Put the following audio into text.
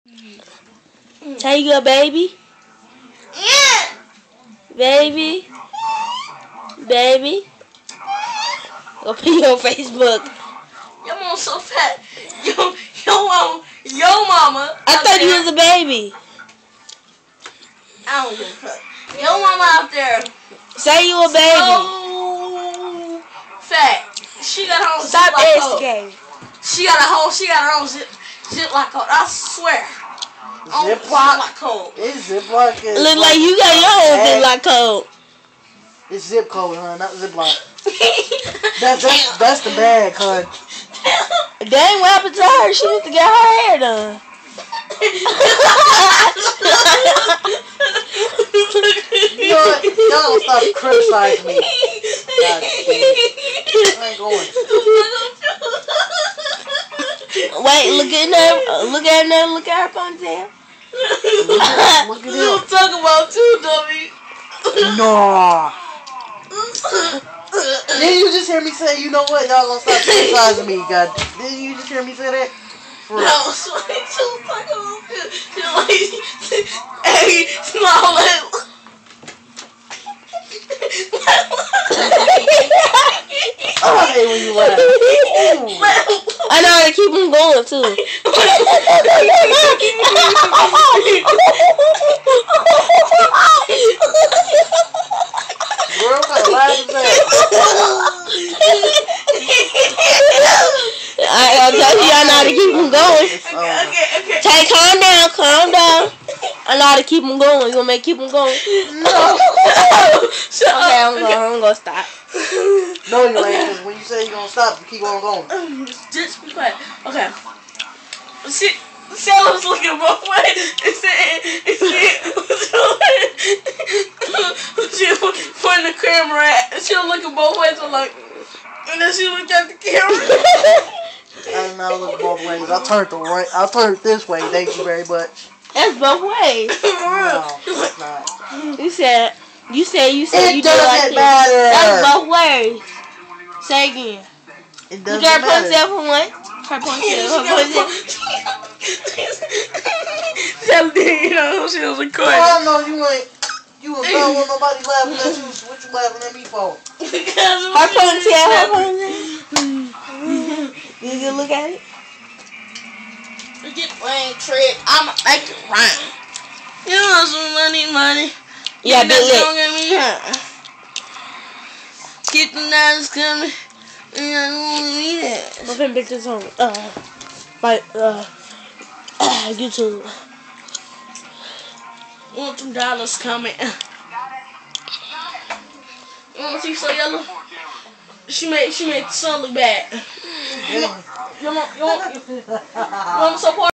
Take your baby. Yeah. Baby. Baby. Go pee on Facebook. Your mom's so fat. Your mama. I thought you was a baby. I don't give a fuck. Your mama out there. Say you a baby. So fat. She got her own Stop Ziploc. She got her own Ziploc coat. I swear. Ziploc coat. It's Ziploc. Look like you got your own Ziploc coat. It's zip code, huh? Not Ziploc. That's the bag, huh? Dang, what happened to her? She needs to get her hair done. You know what? Y'all don't stop criticizing me. God damn it. I ain't going. Wait, look at her. Look at her. Look at her ponytail. Look at You him. talk about too, dummy. No. Didn't you just hear me say, you know what? Y'all gonna stop criticizing me, God. Didn't you just hear me say that? No, she was talking about you. She was like, hey, smile like. I hate when you laugh. I know how to keep them going too. Bro, what kind of laugh is that? I tell you, I know how to keep them going. Okay. Tay, calm down, calm down. I know how to keep them going. You gonna make keep them going? No. Okay, I'm gonna stop. No, you ain't, because when you say you're gonna stop, you keep on going. Just be quiet. Okay. She was looking both ways. She was pointing the camera at. She was looking both ways. I'm like, and then she looked at the camera. I did not look both ways. I turned this way. Thank you very much. That's both ways. No, it's not. You said you It do doesn't like matter. this. That's both ways. Say again. It Look doesn't at her matter. ponytail for one. Her ponytail. Her ponytail. She was recording. Well, I know you ain't. You don't want nobody laughing at you. What you laughing at me for? Her ponytail. Her ponytail. You look at it. You get playing trick. I'ma make it rhyme. You want some money? Yeah, big lip. Keep the knives coming. And I don't want to eat it. Open pictures on YouTube. Want some dollars coming? You want to see so yellow? She made the sun look bad. You want support?